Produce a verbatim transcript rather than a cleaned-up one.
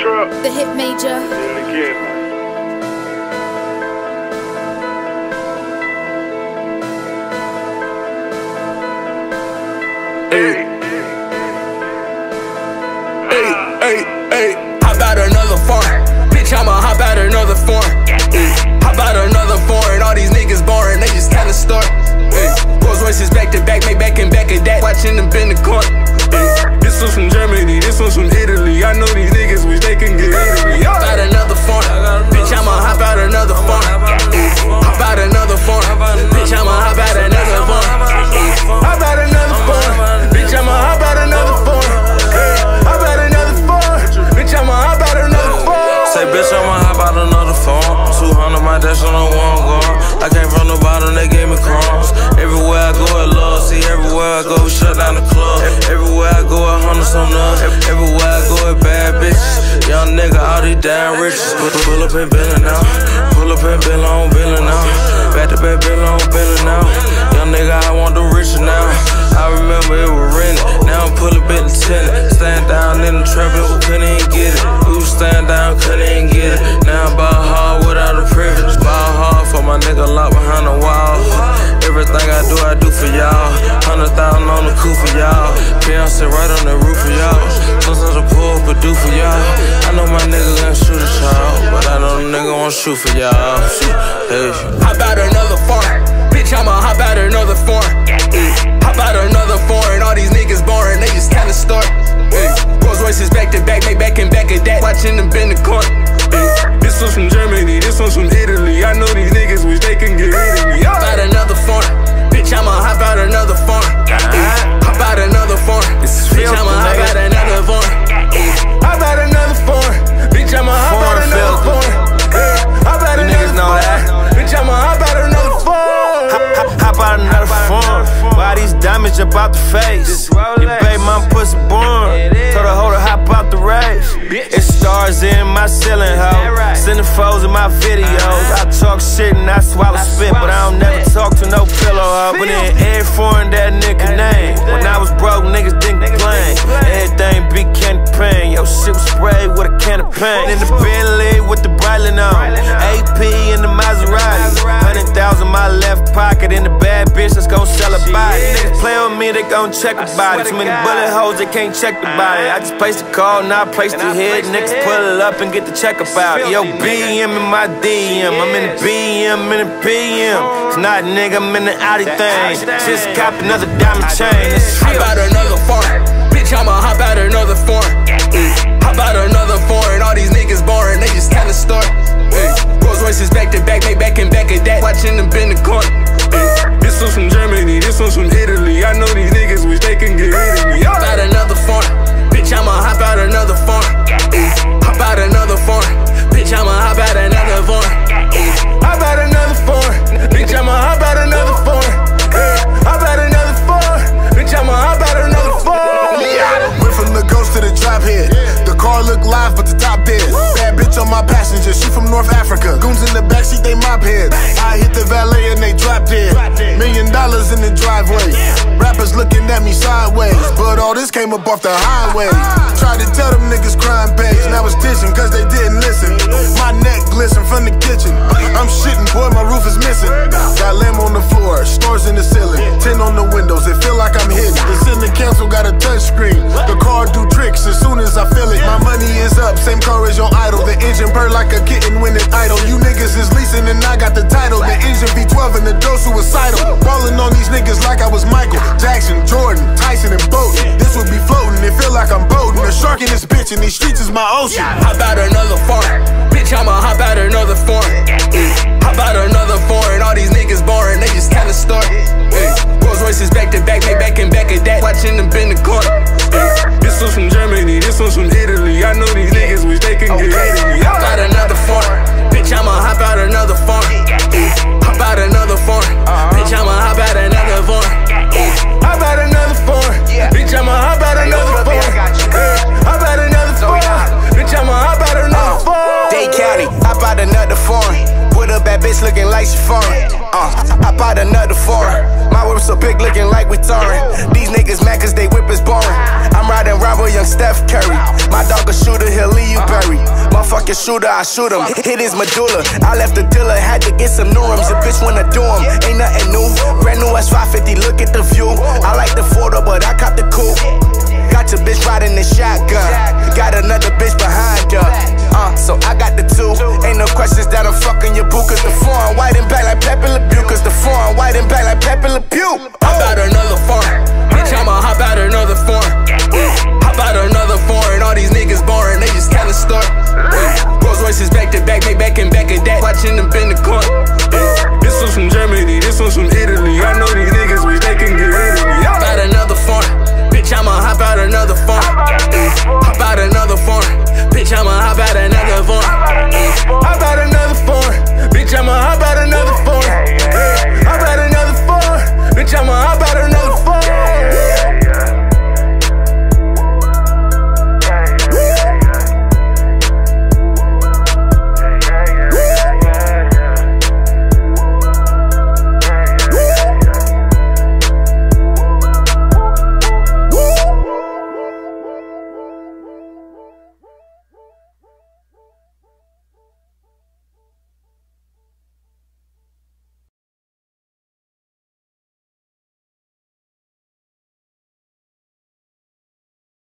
truck. The hit major. And again. Hey, hey, hey, hey, hop out another foreign. Bitch, I'ma hop out another foreign. Hey, hop out another foreign. All these niggas boring, they just tell a story. Hey, Rolls Royces back to back, make back and back of that. Watching them bend the corner. Hey, this one's from Germany, this one's from Italy. I know these niggas wish they can get rid of me. Hop out another foreign. Bitch, I'ma hop out another foreign. Hey, hop out another foreign. Bitch, I'ma hop out another foreign. Hey, hop out another foreign. Bitch, I'ma hop out another foreign. Hey, hop out another foreign. Bitch, I'ma hop out another foreign. Say, bitch, I'ma hop out another phone. two hundred my dash on the one going. I came from the bottom, they gave me crumbs. Everywhere I go, I love. See, everywhere I go, we shut down the club. Everywhere I go, I hundred some nuts. Everywhere I go, it bad bitches. Young nigga, all these damn riches. Pull up and billin' now. Pull up and bill on billin' now. Back to back bill on billin' now. Young nigga, I want the riches now. I remember it was rented. Now I'm pullin' bit and tenant. Stand down in the trap, we couldn't even get it. We was stand down, couldn't even get it. Now I'm ball hard without a privilege. Ball hard for my nigga locked behind the wall. Everything I do, I do for y'all. Hundred thousand on the coup for y'all. Beyonce right on the roof for y'all. Sometimes I pull up a do for y'all. I know my nigga gonna shoot a child, but I know the nigga won't shoot for y'all. Hey. Hop out another foreign. Bitch, I'ma hop out another foreign. Hey. Hop out another foreign. All these niggas boring, they just tell a story. Hey. Rolls Royces back to back, make back and back of that. Watching them bend the corner. Hey. This one's from Germany, this one's from Italy. I know these niggas wish they can get rid of me. Hop out another foreign. Bitch, I'ma hop out another foreign. Hey. Hop out another foreign. Bitch, I'ma hop out another foreign. Hey. Hop out another foreign. Bitch, I'ma hop out another foreign. Hey. Hop out another foreign. Bitch, I'ma hop out another foreign. Hop, hop, hop out another foreign. Why these diamonds up out the face? Your baby mom pussy born. Told her hold her hop out the race. It's stars in my ceiling, ho. Centerfolds in my videos. I talk shit and I swallow spit, but I don't never talk to no pillow, ho. But in every foreign that nigga name. When I was broke, niggas didn't complain. Everything be candy pain. Yo, shit was sprayed with a can of paint. In the Bentley with the Breitling on. A P in the Maserati. Hundred thousand my left pocket. In the bad bitch that's gon' sell a body. Niggas play with me, they gon' check the body. Too many bullet holes, they can't check the body. I just placed the call, now I placed the hit. Niggas pull it up and get the check about. Yo, B M in my D M. I'm in the B M, in the P M. It's not nigga, I'm in the Audi thing. Just cop another diamond chain. Hop out another foreign. Bitch, I'ma hop out another foreign. Hey. Hop out another foreign. All these niggas boring, they just tell a story. Hey. Rolls Royces back to back, make back and back of that. Watching them bend the corner. Hey. This one's from Germany, this one's from Italy. I know these niggas wish they can get rid of me. Hop out another foreign. Bitch, I'ma hop out another foreign. Hey. Hop out another foreign. Bitch, I'ma hop out another foreign. Hey. Hop out another foreign. Bitch, I'ma hop out another foreign. Hey. Hop out another foreign. Bitch, I'ma hop out another foreign. Went from the ghost to the drop head. The car look live, but the top dead. Bad bitch on my passenger, she from North Africa. Goons in the backseat, they mop heads. I hit the valet and they drop dead. Million dollars in the driveway. Rappers looking at me sideways, but all this came up off the highway. Tried to tell them niggas crime pays, now it's dishing cause they didn't listen. My neck glisten from the kitchen. I'm shitting, boy, my roof is missing. Got lamb on the floor, stores in the ceiling. Tin on the windows, it feel like I'm hidden. The ceiling cancel got a touch screen. The car do tricks as soon as I feel it. My money is up, same car as your idol. The engine purr like a kitten when it idle. You niggas is leasing and I got the title. The engine V twelve and the dough suicidal. Ballin' on these niggas like I was Michael Jackson, Jordan, Tyson, and Bolton. This would be floating, it feel like I'm boating. A shark in this bitch and these streets is my ocean. Hop out another foreign. Bitch, I'ma hop out another foreign. Hey. Hop out another foreign. All these niggas boring, they just tell a story. Hey. Rolls Royces back to back, make back and back of that. Watching them bend the corner. Hey. This one's from Germany, this one's from Italy. I know these niggas wish they can get rid of me. Hop out another foreign. Bitch, I'ma hop out another foreign. Hey. Hop out another foreign. Bitch, I'ma hop out another foreign. My whip so big looking like we touring. These niggas mad cause they whip is boring. I'm riding around with young Steph Curry. My dog a shooter, he'll leave you buried. Motherfucking shooter, I shoot him. Hit his medulla. I left the dealer, had to get some new rims. A bitch wanna do him, ain't nothing new. Brand new S five fifty, look at the view. I like the photo, but I caught the coupe. Got your bitch riding the shotgun. Got another bitch behind her. Uh, so I got the two. Ain't no questions that I'm fucking your boo. Cause the foreign white and black like Pepe Le Pew.